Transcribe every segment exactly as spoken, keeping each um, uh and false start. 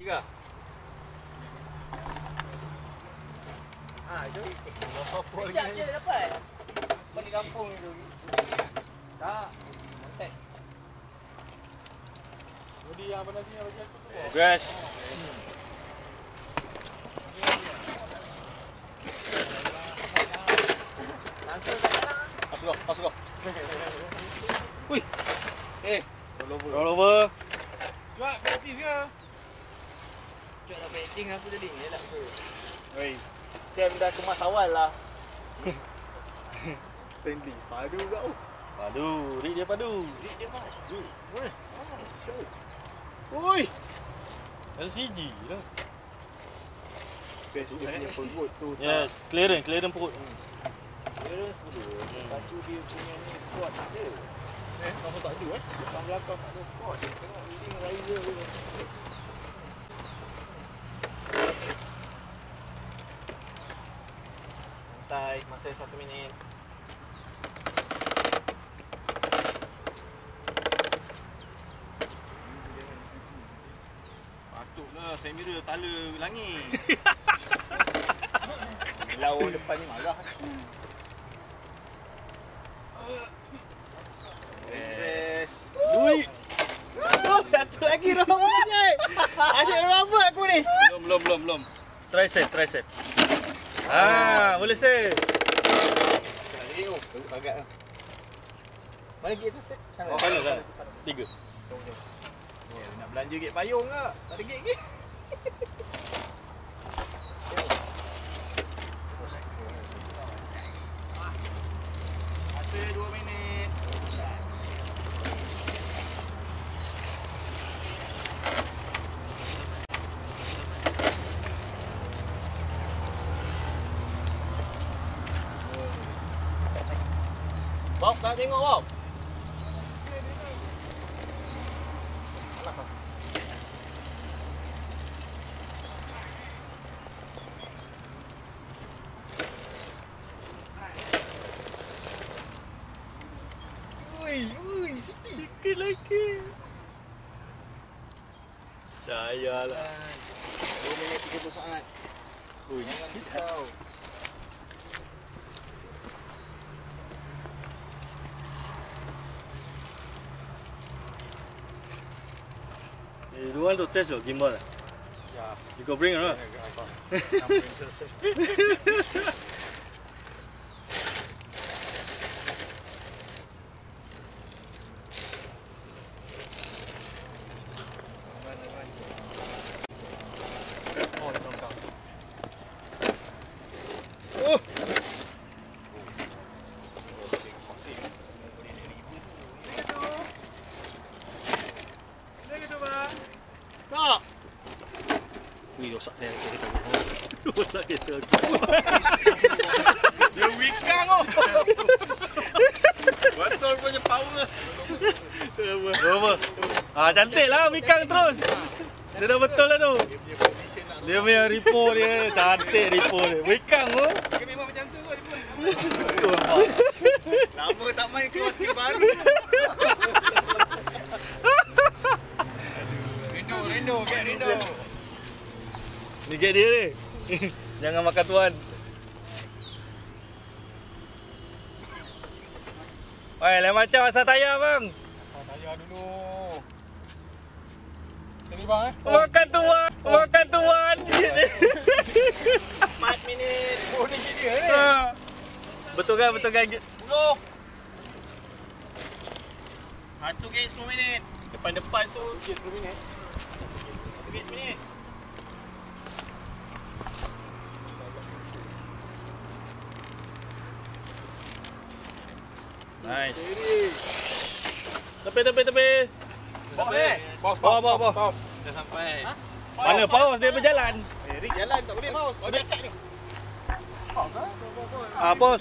Tiga. Ah, itu. Sekejap je dapat. Apa di kampung itu? Tak. Montek. Jadi yang apa lagi yang bagi aku tu? Guys. Langsung kat sana. Masuk kau, masuk kau. Hui. Eh, Rollover. rollover. Cuak, berarti ke? Cuk tak packing aku tadi. Dia tak tu. Oi. Sam dah kemas awal lah. Sandy. Padu kau. Padu, rik dia padu. Rik dia maju. Weh. Oi. L C G lah. Best dia punya perut tu. Yes, clearance, clearance perut. Clearance tu. Lepas tu dia punya ni squat ada. Eh, kamu tak ada eh? Depan belakang tak ada squat. Tengok leading riser tu. Santai, masa satu minit. Patutlah saya mira tala langit. Lawan depan ni marah. Yes. Duit. Oh, satu lagi rambut je. Asyik rambut aku ni. Belum, belum, belum, belum. Tricep, tricep. Ah, boleh set. Eh, oh, agak. Mana gate tu set? Sana. Oh, sana, sana. Tiga. Jom, jom. Oh, nak belanja gate payung ke? Tak ada gate ke? Masa dua minit. Bob, tak tengok Bob. Ui, ui, Siti. Sikit lagi. Sayalah. dua minit tiga puluh saat. Ui, jangan risau. You don't want to test your gimbal? Ya. You go bring it, right? Oh. Tak. Ui, rosak dia kereta aku. Rosak kereta aku. Dia wikang oh. Betul punya power. Apa? Ah, cantik lah Mikang terus. Dia dah betul lah tu. Dia punya ripo dia cantik ripo dia. Mikang tu. Dia memang macam tu kot. Lama tak main keluar skill baru. Rindu, rindu, get rindu. Ni gate dia ni. Jangan makan tuan. Oi, lain macam asal tayar bang. Ah, tayar dulu. Sini bang eh. Makan tuan. Makan tuan. empat minit. Oh, ni dia ni. Ha. Betul kan, betul kan? sepuluh. Satu gate sepuluh minit. Depan-depan tu gate sepuluh minit. Satu gate sepuluh minit. Nice. Tepi, tepi, tepi. Bawa eh. Pause, Bawa, pause, bawa, pause. Dah sampai. Ha? Mana pause dia berjalan. Eh, Rick jalan tak boleh mouse. Oh, dia acak ni. Ah, pause.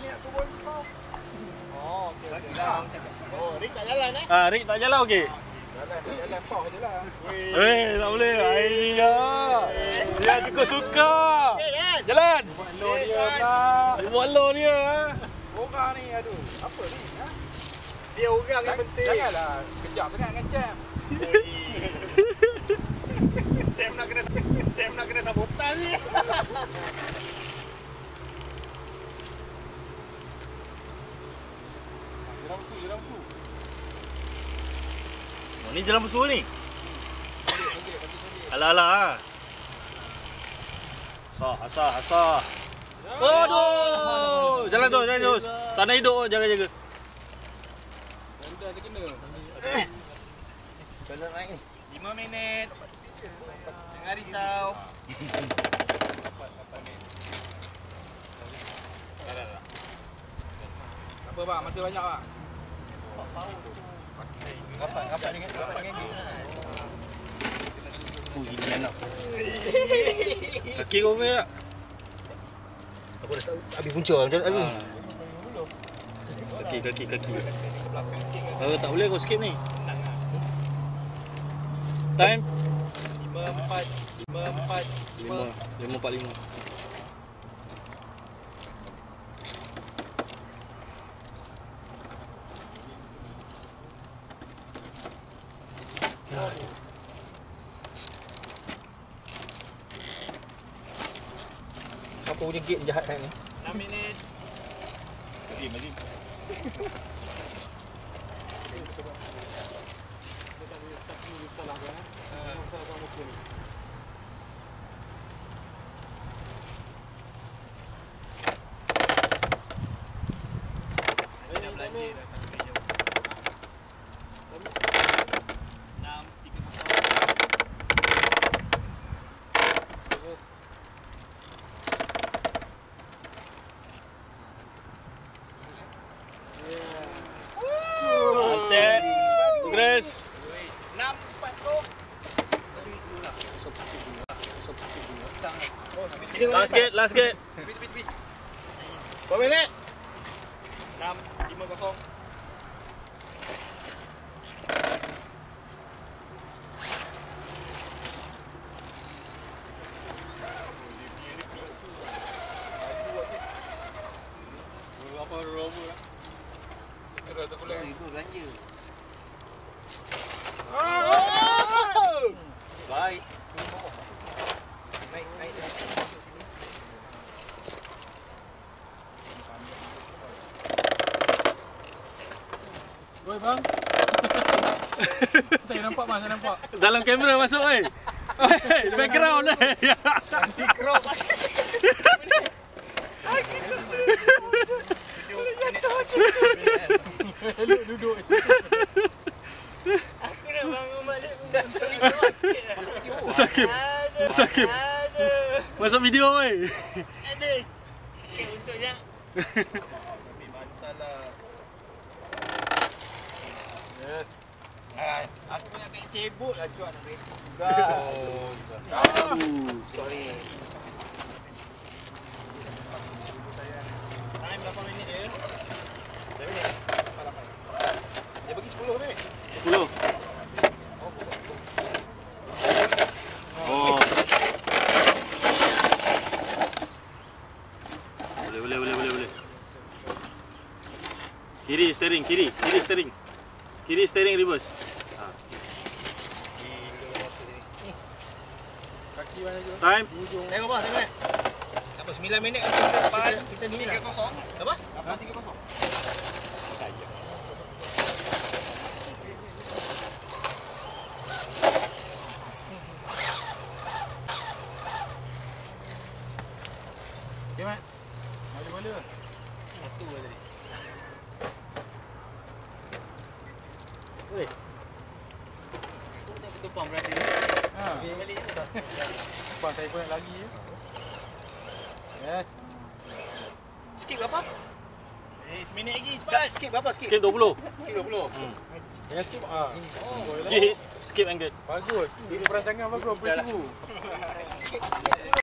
Oh, okey okey. Dah. Oh, Rick tak jalan eh. Ah, Rick tak jalan okey. Jalan, jalan pause je lah. Eh, tak boleh. Aiya. Dia suka-suka. Jalan. Buat low dia lah. Dia buat low dia. ah. Orang ni, aduh. Apa ni? Ha? Dia orang yang penting. Janganlah kejap sangat dengan Cam. Cam nak kena Rem nak kena sabotan ni. Jeram su, jeram su. Oh, ni jalan besar ni. Alah-alah. Asah, asah, asah. Aduh. Jalan tu, jalan terus. Tanah hidup, jaga-jaga. Anda dia kena. Jalan naik ni. lima minit. Jangan risau. Tak apa bang, masih banyak bang. Kapan kapan ni? Kapan ni? Oh, gini enak. Kaki kau punya tak? Aku dah tahu habis punca macam mana? Ah. Kaki, kaki, kaki. Kalau tak boleh kau skip ni. Time? lima empat. lima empat. lima. lima empat lima. Apa punya gate jahat kan ni? enam minit. Mazim, Mazim. Dah belanja dah tak lebih jauh. enam tiga kosong. Mantap. Progress. enam empat tu. Last gate, last gate. Berapa minit? enam lima kosong. Apa robo lah. Ada tak boleh. Ibu belanja. Baik. Naik naik. Oi bang. Tak nampak bang, tak nampak. Dalam kamera masuk oi. Oi, background oi. Dikrok. Elok duduk. Aku nak bangun balik dah sering keluar. Sakit. Sakit. Masuk video oi. Ada. Okay, untuknya. Ambil bantal lah. Yes. Ah, aku nak ambil cebok lah cuak nak break. Oh. Sorry. Time berapa minit dia? Berapa minit? Dia bagi sepuluh minit. sepuluh. Oh. Boleh, boleh, boleh, boleh, boleh. Kiri steering, kiri, kiri steering. Kiri steering reverse. Ha. Kaki mana je? Time. Tengok bang, tengok. Apa sembilan minit kita depan kita ni lah. tiga kosong. Apa? Lapan tiga kosong. Okey mat. Maju-maju. Satu lah tadi. Oi. Tak ketumpang berarti. Ha. Balik je dah. Bang saya pun nak lagi. Yes. Skip berapa? Eh, seminit lagi Tak, cepat. skip berapa skip? Skip dua puluh. Skip dua puluh. Hmm. Jangan skip ah. Oh, Skip, skip and get. bagus. Ini perancangan bagus. Boleh tunggu.